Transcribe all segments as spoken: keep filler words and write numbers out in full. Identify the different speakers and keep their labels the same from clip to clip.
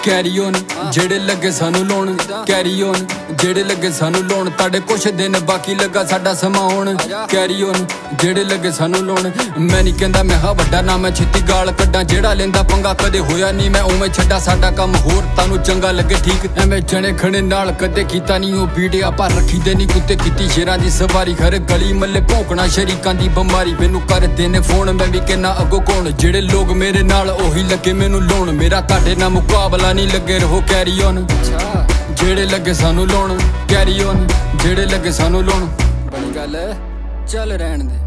Speaker 1: Carry on जेड़े लगे सानू लोन, कैरी ऑन जेड़े लगे सानू लोन, ताड़े कुछ दिन बाकी लगा साडा समा होण। कैरी ऑन जेड़े लगे सानू लोन, मैं नहीं कहंदा मैं हा वड्डा ना मैं छित्ती गाल कड्डा, जेड़ा लेंदा पंगा कदे होया नहीं मैं उवें छड्डा, साडा काम होर तानू चंगा लगे ठीक, एवें जने खणे नाल कदे कीता नहीं ओ बीड़िया पर रखी दे नहीं कुत्ते कीती शेरां दी सवारी, हर गली मल्ले भौंकना शरीकां दी बमारी, मैनू कर देने फोन मैं भी कहना अगो कौन, जेड़े लोग मेरे नाल ओही लगे मैनू लोन, मेरा ताड़े नाल मुकाबला नहीं लगे रहो कैरी ऑन। जेड़े लगे सानू लोन, कैरी ऑन जेड़े लगे सानू लोन, बड़ी गल है चल रहन दे।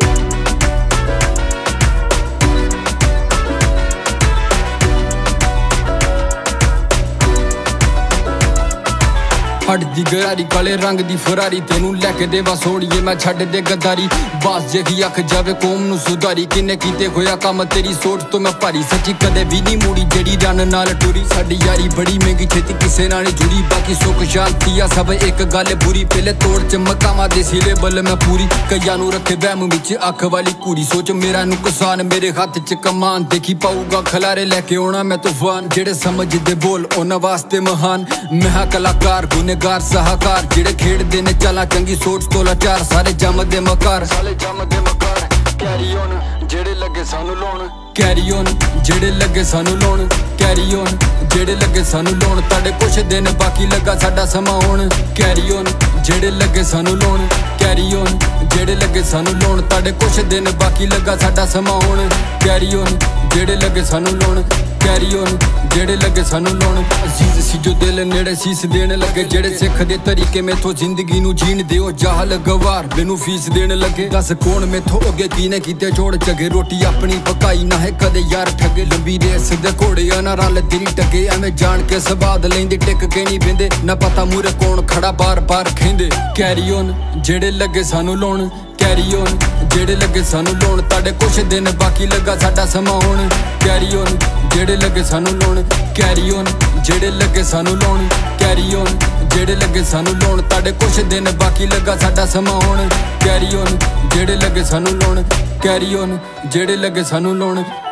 Speaker 1: हट दी गरारी काले रंग दी फरारी, तेनू लैके देवा सोड़िए मैं छड्ड दे गद्दारी, बास जेही अख जावे कौम नू सुधारी, किन्ने कीते होया कम तेरी सोच तो मैं भारी, सच्ची कदे भी नहीं मुड़ी जेड़ी रन नाल टुरी, साडी यारी बड़ी महंगी छेती किसे नाल जुड़ी, बाकी सुख शांति आ सब एक गल बुरी, पहले तोड़ चमकावां देसी लेबल मैं पूरी, कईयां नू रखे वहम विच अख वाली कूड़ी, सोच मेरा नुकसान मेरे हाथ च कमान, देखी पाऊगा खलारे लैके आउणा मैं तूफान, जेड़े समझदे बोल उन्हां वास्ते महान, मैं कलाकार गुने गार सहाकार, जेड़े खेड़दे ने चाला चंगी सोच तो लाचार, सारे जमदे मकार सारे जमदे मकार। कैरी ऑन जेड़े लगे सानू लोन, कैरी ऑन जेड़े लगे सानू लोन, कैरी ऑन जेड़े लगे सानू लोन, ताड़े कुछ दिन बाकी लगा साडा समा होण। कैरी ऑन जेड़े लगे सानू लोन, कैरी ऑन जेड़े लगे सानू लोन, ताड़े कुछ दिन बाकी लगा साडा समा होण। कैरी ऑन जेड़े लगे सानू लोन, कैरी ऑन जेड़े लगे सानू लोन, अजीज सी जो दिल नेड़े शीस देन लगे, जेड़े सिख दे तरीके मेथों जिंदगी नू जीण दिओ, जाहल गवार मैनू फीस देन लगे, दस कौन मेथों अगे कीने कीते जोड़ चगे, रोटी अपनी पकाई ना है कदे यार ठगे, लंबी रेस दे घोड़े ना रल दिली टगे, एवें जान के सवाद लेंदे टिक के नहीं बेंदे, ना पता मूरे कौन खड़ा बार बार खेंदे। कैरी ऑन जेड़े लगे सानू लोन, कैरी ऑन जेड़े लगे सानू लोन, ताड़े कुछ दिन बाकी लगा साडा समा होण। कैरी ऑन जेड़े लगे सानू लोन, कैरी ऑन जेड़े लगे सानू लोन, कैरी ऑन जेड़े लगे सानू लोन, ताड़े कुछ दिन बाकी लगा साडा समा होण। कैरी ऑन जेड़े लगे सानू लोन, कैरी ऑन जेड़े लगे सानू लोन।